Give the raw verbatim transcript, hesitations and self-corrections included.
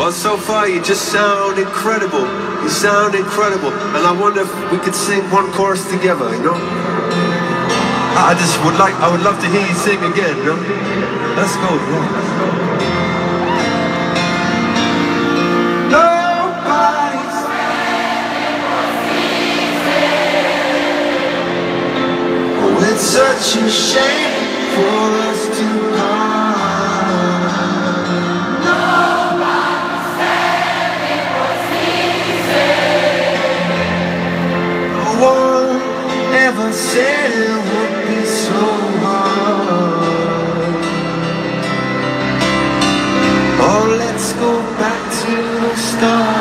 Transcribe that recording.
Well, so far you just sound incredible. You sound incredible. And I wonder if we could sing one chorus together, you know? I just would like, I would love to hear you sing again, you know? Let's go, yeah. Nobody's oh, it's such a shame for us to part. Nobody said it was easy. No one ever said it would be so hard. Oh, let's go back to the start.